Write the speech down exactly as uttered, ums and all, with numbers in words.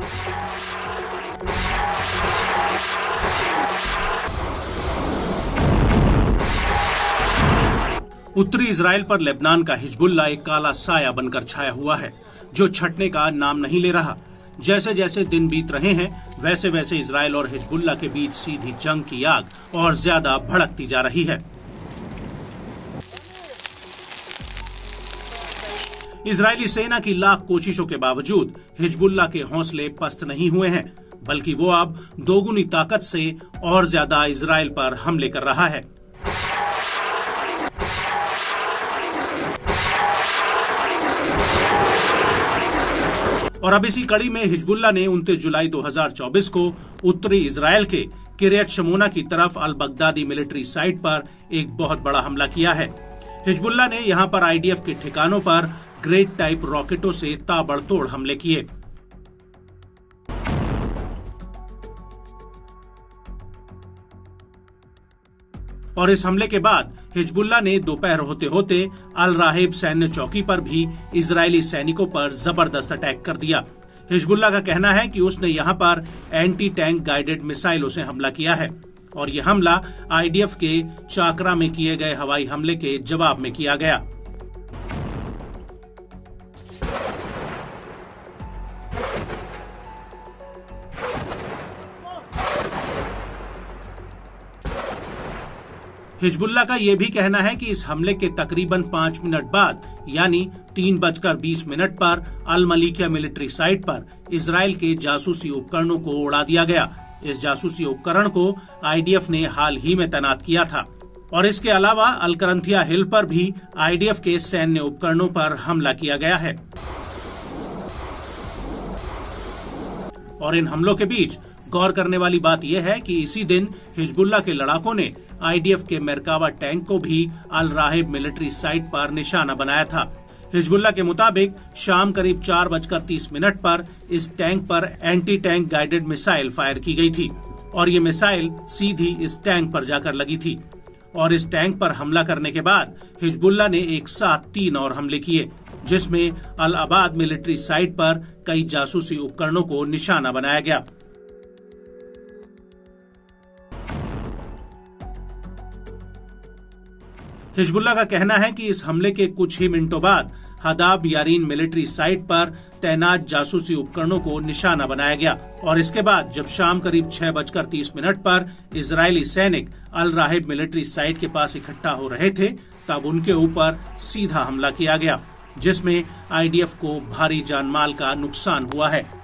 उत्तरी इजराइल पर लेबनान का हिजबुल्लाह एक काला साया बनकर छाया हुआ है, जो छटने का नाम नहीं ले रहा। जैसे जैसे दिन बीत रहे हैं, वैसे वैसे इजराइल और हिजबुल्लाह के बीच सीधी जंग की आग और ज्यादा भड़कती जा रही है। इजरायली सेना की लाख कोशिशों के बावजूद हिजबुल्लाह के हौसले पस्त नहीं हुए हैं, बल्कि वो अब दोगुनी ताकत से और ज्यादा इजराइल पर हमले कर रहा है। और अब इसी कड़ी में हिजबुल्लाह ने उनतीस जुलाई दो हज़ार चौबीस को उत्तरी इजराइल के किर्यत शमोना की तरफ अल बगदादी मिलिट्री साइट पर एक बहुत बड़ा हमला किया है। हिजबुल्लाह ने यहां पर आईडीएफ के ठिकानों पर ग्रेड टाइप रॉकेटों से ताबड़तोड़ हमले किए। और इस हमले के बाद हिजबुल्लाह ने दोपहर होते होते अल राहिब सैन्य चौकी पर भी इजरायली सैनिकों पर जबरदस्त अटैक कर दिया। हिजबुल्लाह का कहना है कि उसने यहां पर एंटी टैंक गाइडेड मिसाइलों से हमला किया है और यह हमला आईडीएफ के चाकरा में किए गए हवाई हमले के जवाब में किया गया। हिजबुल्लाह का यह भी कहना है कि इस हमले के तकरीबन पांच मिनट बाद यानी तीन बजकर बीस मिनट पर अल मलीकिया मिलिट्री साइट पर इजराइल के जासूसी उपकरणों को उड़ा दिया गया। इस जासूसी उपकरण को आईडीएफ ने हाल ही में तैनात किया था और इसके अलावा अल करंथिया हिल पर भी आईडीएफ के सैन्य उपकरणों पर हमला किया गया है। और इन हमलों के बीच गौर करने वाली बात यह है कि इसी दिन हिजबुल्लाह के लड़ाकों ने आईडीएफ के मेरकावा टैंक को भी अल राहिब मिलिट्री साइट पर निशाना बनाया था। हिजबुल्लाह के मुताबिक शाम करीब चार बजकर तीस मिनट पर इस टैंक पर anti tank guided missile fire की गई थी और ये मिसाइल सीधी इस टैंक पर जाकर लगी थी। और इस टैंक पर हमला करने के बाद हिजबुल्लाह ने एक साथ तीन और हमले किए, जिसमें अल अबाद मिलिट्री साइट पर कई जासूसी उपकरणों को निशाना बनाया गया। हिजबुल्लाह का कहना है कि इस हमले के कुछ ही मिनटों बाद हदाब यारीन मिलिट्री साइट पर तैनात जासूसी उपकरणों को निशाना बनाया गया और इसके बाद जब शाम करीब छह बजकर तीस मिनट पर इजरायली सैनिक अल राहिब मिलिट्री साइट के पास इकट्ठा हो रहे थे, तब उनके ऊपर सीधा हमला किया गया, जिसमें आईडीएफ को भारी जानमाल का नुकसान हुआ है।